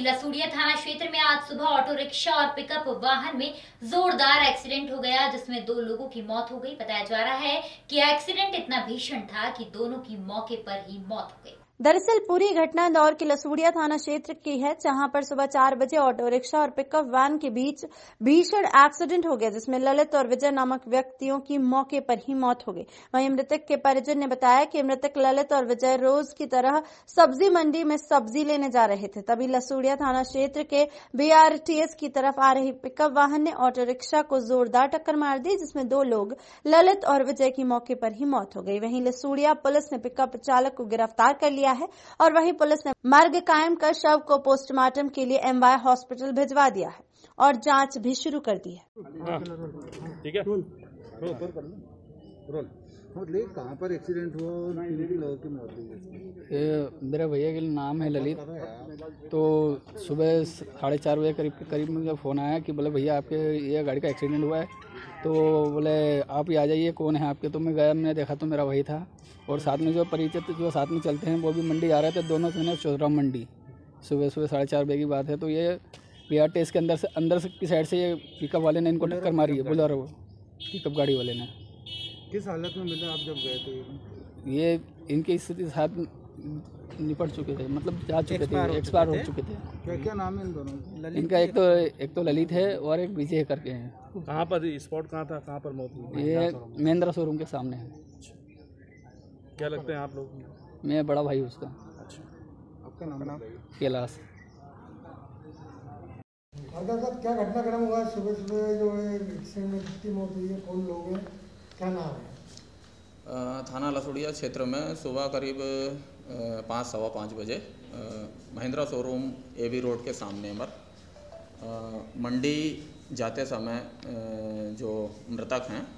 लसूड़िया थाना क्षेत्र में आज सुबह ऑटो रिक्शा और पिकअप वाहन में जोरदार एक्सीडेंट हो गया, जिसमें 2 लोगों की मौत हो गई। बताया जा रहा है कि एक्सीडेंट इतना भीषण था कि दोनों की मौके पर ही मौत हो गई। दरअसल पूरी घटना इंदौर के लसूड़िया थाना क्षेत्र की है, जहां पर सुबह 4 बजे ऑटो रिक्शा और पिकअप वैन के बीच भीषण एक्सीडेंट हो गया, जिसमें ललित और विजय नामक व्यक्तियों की मौके पर ही मौत हो गई। वहीं मृतक के परिजन ने बताया कि मृतक ललित और विजय रोज की तरह सब्जी मंडी में सब्जी लेने जा रहे थे। तभी लसूड़िया थाना क्षेत्र के BRTS की तरफ आ रही पिकअप वाहन ने ऑटो रिक्शा को जोरदार टक्कर मार दी, जिसमें 2 लोग ललित और विजय की मौके पर ही मौत हो गई। वहीं लसूड़िया पुलिस ने पिकअप चालक को गिरफ्तार कर लिया है और वहीं पुलिस ने मर्ग कायम कर शव को पोस्टमार्टम के लिए MY हॉस्पिटल भिजवा दिया है और जांच भी शुरू कर दी है। ठीक है। कहाँ पर एक्सीडेंट हुआ और किन लोगों की मौत हुई? मेरे भैया का नाम है ललित। तो सुबह 4:30 बजे करीब मुझे फ़ोन आया कि बोले भैया आपके ये गाड़ी का एक्सीडेंट हुआ है, तो बोले आप ही आ जाइए, कौन है आपके। तो मैं गया, मैंने देखा तो मेरा भाई था और साथ में जो परिचित जो साथ में चलते हैं वो भी मंडी आ रहे थे। दोनों थे चौधरा मंडी। सुबह 4:30 बजे की बात है। तो ये BRTS के अंदर की साइड से ये पिकअप वाले ने इनको टक्कर मारी है, बोलेरो पिकअप गाड़ी वाले ने। किस हालत में मिले आप जब गए थे? ये इनकी स्थिति साथ निपट चुके थे, मतलब जा चुके थे, एक्सपायर हो चुके थे। क्या नाम है इन दोनों? इनका एक तो ललित है और एक विजय करके हैं। कहाँ पर स्पॉट कहाँ था, कहाँ पर मौत हुई? ये महिंद्रा शोरूम के सामने है। क्या लगते हैं आप लोग? मैं बड़ा भाई उसका। अच्छा, आपका नाम? कैलाश। साहब क्या घटनाक्रम हुआ सुबह सुबह जो है एक्सीडेंट में कितनी मौत हुई है, कौन लोग हैं, क्या नाम है? थाना लसूड़िया क्षेत्र में सुबह करीब 5-5:15 बजे महिंद्रा शोरूम AB रोड के सामने पर मंडी जाते समय जो मृतक हैं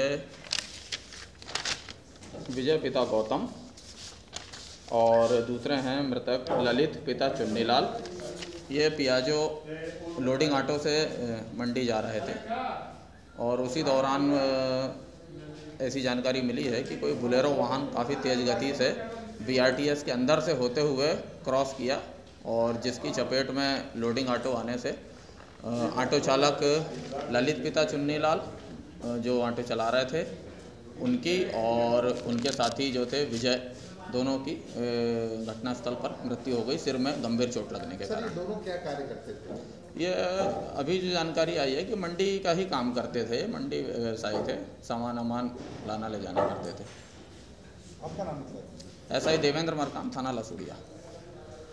विजय पिता गौतम और दूसरे हैं मृतक ललित पिता चुन्नीलाल। ये पियाजो लोडिंग ऑटो से मंडी जा रहे थे और उसी दौरान ऐसी जानकारी मिली है कि कोई बोलेरो वाहन काफ़ी तेज़ गति से BRTS के अंदर से होते हुए क्रॉस किया और जिसकी चपेट में लोडिंग ऑटो आने से ऑटो चालक ललित पिता चुन्नीलाल जो ऑटो चला रहे थे उनकी और उनके साथी जो थे विजय, दोनों की घटनास्थल पर मृत्यु हो गई, सिर में गंभीर चोट लगने के कारण। दोनों क्या कार्य करते थे? ये अभी जो जानकारी आई है कि मंडी का ही काम करते थे, मंडी व्यवसायी थे, सामान लाना ले जाना करते थे। आपका नाम? SI देवेंद्र मरकाम, थाना लसूड़िया।